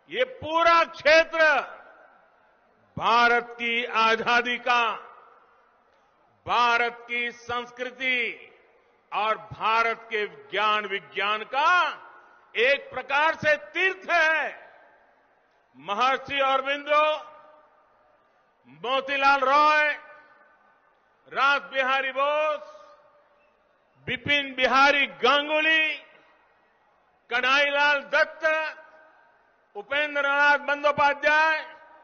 ये पूरा क्षेत्र भारत की आजादी का, भारत की संस्कृति और भारत के ज्ञान विज्ञान का एक प्रकार से तीर्थ है। महर्षि अरबिंदो, मोतीलाल रॉय, रास बिहारी बोस, बिपिन बिहारी गांगुली, कन्हैयालाल दत्त, उपेंद्र नाथ बंदोपाध्याय,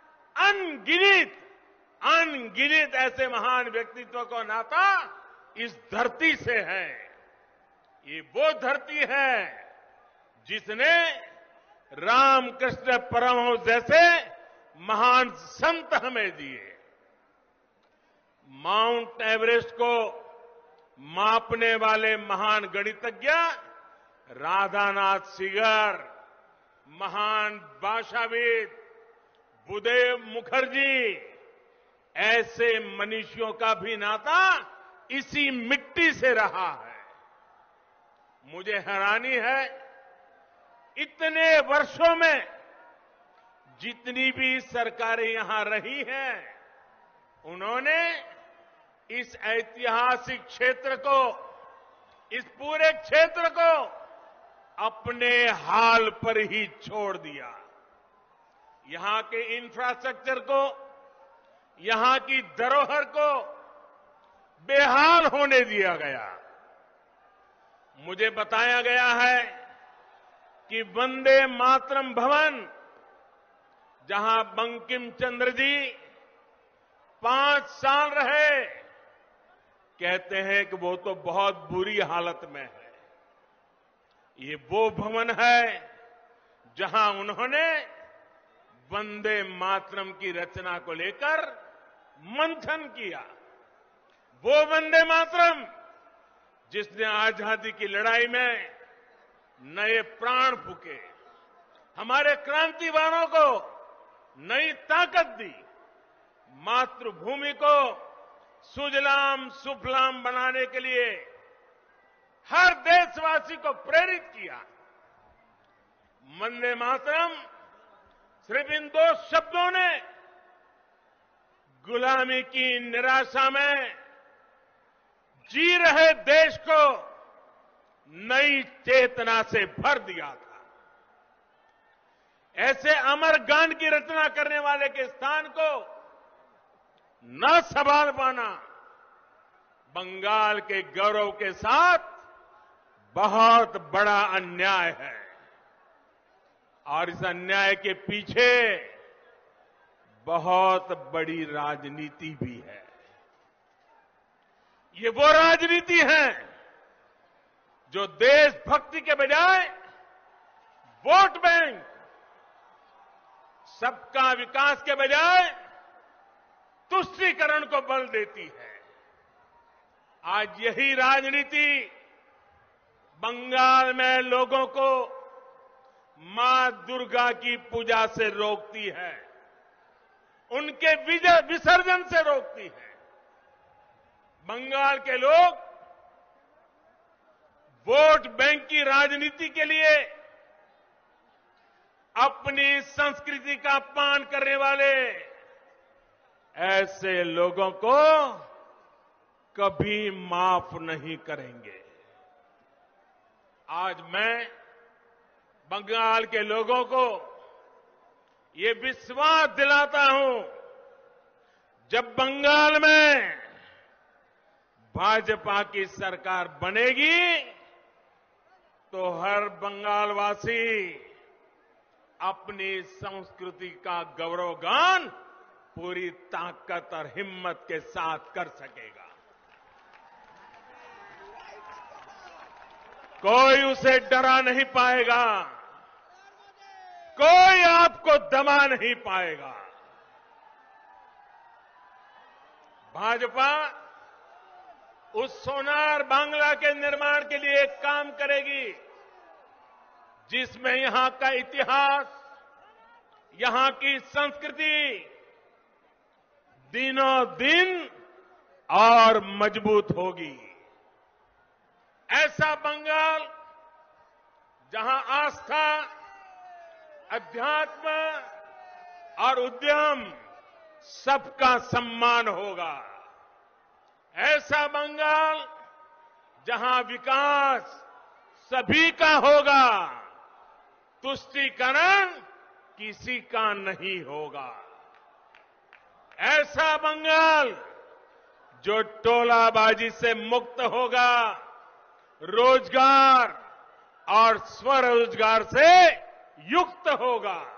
अनगिनत ऐसे महान व्यक्तित्व का नाता इस धरती से है। ये वो धरती है जिसने रामकृष्ण परमहंस जैसे महान संत हमें दिए। माउंट एवरेस्ट को मापने वाले महान गणितज्ञ राधानाथ सिगर, महान भाषाविद बुदेव मुखर्जी, ऐसे मनीषियों का भी नाता इसी मिट्टी से रहा है। मुझे हैरानी है, इतने वर्षों में जितनी भी सरकारें यहां रही हैं, उन्होंने इस ऐतिहासिक क्षेत्र को, इस पूरे क्षेत्र को अपने हाल पर ही छोड़ दिया। यहां के इंफ्रास्ट्रक्चर को, यहां की धरोहर को बेहाल होने दिया गया। मुझे बताया गया है कि वंदे मातरम भवन, जहां बंकिम चंद्र जी 5 साल रहे, कहते हैं कि वो तो बहुत बुरी हालत में है। ये वो भवन है जहां उन्होंने वंदे मातरम की रचना को लेकर मंथन किया। वो वंदे मातरम जिसने आजादी की लड़ाई में नए प्राण फूके, हमारे क्रांतिवानों को नई ताकत दी, मातृभूमि को सुजलाम सुफलाम बनाने के लिए हर देशवासी को प्रेरित किया। वंदे मातरम सिर्फ इन 2 शब्दों ने गुलामी की निराशा में जी रहे देश को नई चेतना से भर दिया था। ऐसे अमर गान की रचना करने वाले के स्थान को न संभाल पाना बंगाल के गौरव के साथ बहुत बड़ा अन्याय है। और इस अन्याय के पीछे बहुत बड़ी राजनीति भी है। ये वो राजनीति है जो देशभक्ति के बजाय वोट बैंक, सबका विकास के बजाय तुष्टीकरण को बल देती है। आज यही राजनीति बंगाल में लोगों को मां दुर्गा की पूजा से रोकती है, उनके विसर्जन से रोकती है। बंगाल के लोग वोट बैंक की राजनीति के लिए अपनी संस्कृति का अपमान करने वाले ऐसे लोगों को कभी माफ नहीं करेंगे। आज मैं बंगाल के लोगों को ये विश्वास दिलाता हूं, जब बंगाल में भाजपा की सरकार बनेगी तो हर बंगालवासी अपनी संस्कृति का गौरवगान पूरी ताकत और हिम्मत के साथ कर सकेगा। कोई उसे डरा नहीं पाएगा, कोई आपको दबा नहीं पाएगा। भाजपा उस सोनार बांग्ला के निर्माण के लिए एक काम करेगी जिसमें यहां का इतिहास, यहां की संस्कृति दिनों दिन और मजबूत होगी। ऐसा बंगाल जहां आस्था, अध्यात्म और उद्यम सबका सम्मान होगा। ऐसा बंगाल जहां विकास सभी का होगा, तुष्टीकरण किसी का नहीं होगा। ऐसा बंगाल जो टोलाबाजी से मुक्त होगा, रोजगार और स्वरोजगार से युक्त होगा।